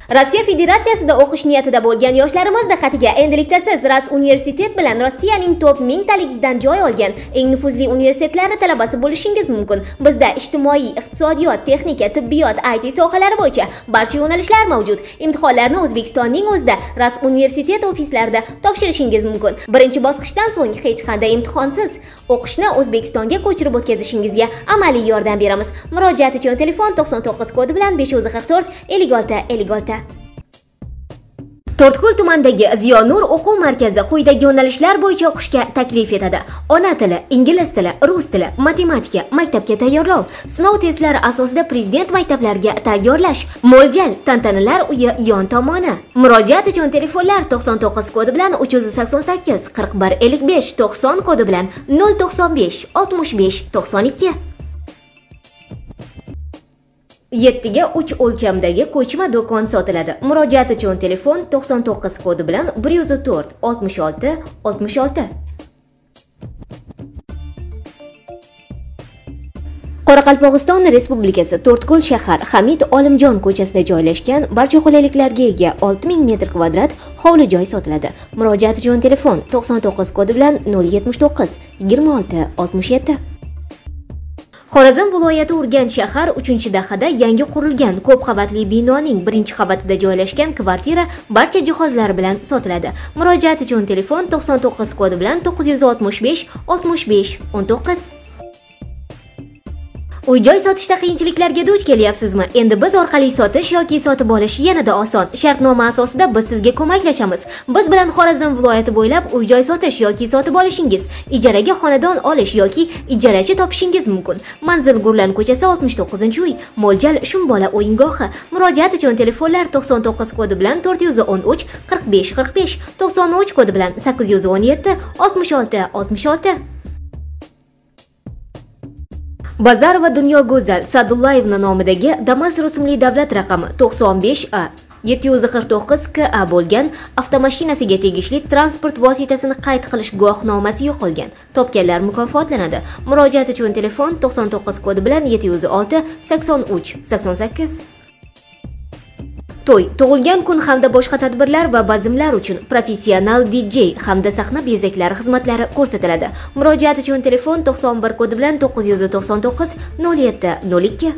Rossiya Federatsiyasida o'qish niyatida bo'lgan yoshlarimiz diqqatiga, endilikda siz Ras universitet bilan Rossiyaning top 1000 taligidan joy olgan eng nufuzli universitetlari talabasi bo'lishingiz mumkin. Bizda ijtimoiy, iqtisodiyot, texnika, tibbiyot, IT sohalari bo'yicha barcha yo'nalishlar mavjud. Imtihonlarni O'zbekistonning o'zida Ras universitet ofislarida topshirishingiz mumkin. Birinchi bosqichdan so'ng hech qanday imtihonsiz o'qishni O'zbekistonga ko'chirib o'tkazishingizga amaliy yordam beramiz. Murojaat uchun telefon 99 kodi bilan 544 56 56. To'rtko'l tumanidagi Ziyonur o'quv markazi quyidagi yo'nalishlar bo'yicha o'qishga taklif etadi. Ona tili, ingliz tili, rus tili, matematika, maktabga tayyorlov, sinov testlari asosida prezident maktablariga tayyorlash, mo'ljal, tantanalar uyi yon tomoni. Murojaat uchun telefonlar 99 kodi bilan 388 41 55, 90 kodi bilan 095 65 92. 7 ga 3 o'lchamdagi ko'chma do'kon sotiladi. Murojaat uchun telefon 99 kodi bilan 104 66 66. Qoraqalpog'iston Respublikasi To'rtko'l shahar Hamid Olimjon ko'chasida joylashgan barcha qulayliklarga ega 6000 metr kvadrat hovli joy sotiladi. Murojaat uchun telefon 99 kodi bilan 079 26 67. Xorazm viloyati Urganch shahar 3-dahada yangi qurilgan ko'p qavatli binoning 1-qavatida joylashgan kvartira barcha jihozlari bilan sotiladi. Murojaat uchun telefon 99 kodi bilan 965 65 19. Uy-joy sotishda qiyinchiliklarga duch kelyapsizmi? Endi biz orqali sotish yoki sotib olish yanada oson. Shartnoma asosida biz sizga ko'maklashamiz. Biz bilan Xorazm viloyati bo'ylab uy-joy sotish yoki sotib olishingiz, ijaraga xonadon olish yoki ijarachi topishingiz mumkin. Manzil Gurlan ko'chasi 69-uy, mo'ljal Shumbola o'yingohi. Murojaat uchun telefonlar 99 kodi bilan 413 45 45, 93 kodi bilan 817 66 66. Bazar va Dunyo Go'zal Sadullayevna nomidagi Damas rusumli davlat raqami 95A 749 KA bo'lgan avtomashinasiga tegishli transport vositasini qayd qilish guvohnomasi yo'qolgan. Topganlar mukofotlanadi. Murojaat uchun telefon 99 kodi bilan 706 83 88. To'y, tug'ilgan kun hamda boshqa tadbirlar va bazmlar uchun professional DJ hamda sahna bezaklari xizmatlari ko'rsatiladi. Murojaat uchun telefon 91 kodi bilan 999 07 02.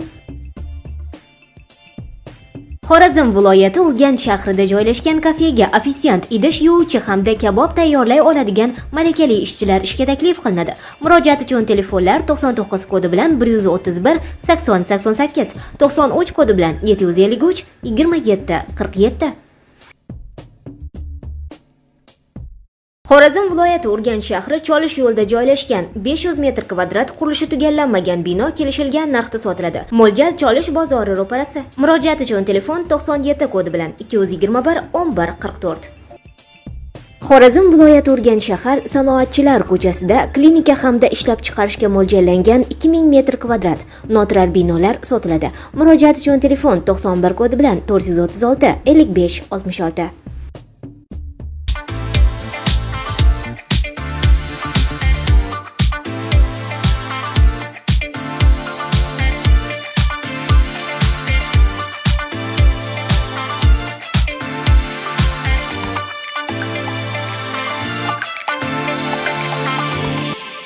Xorazm viloyati Urganch shahrida joylashgan kafega ofisiant, idish yuvuvchi hamda kabob tayyorlay oladigan malakali ishchilar ishga taklif qilinadi. Murojaat uchun telefonlar 99 kodi bilan 131 80 88, 93 kodi bilan 753 27 47. Xorazm viloyati Urganch shahri Cholish yo'lida joylashgan 500 metr kvadrat qurilishi tugallanmagan bino kelishilgan narxda sotiladi. Mo'ljal Cholish bozori ro'parasi. Murojaat uchun telefon 97 kodi bilan 221 11 44. Xorazm viloyati Urganch shahar Sanoatchilar ko'chasida klinika hamda ishlab chiqarishga mo'ljallangan 2000 metr kvadrat noturar binolar sotiladi. Murojaat uchun telefon 91 kodi bilan 436 55 66.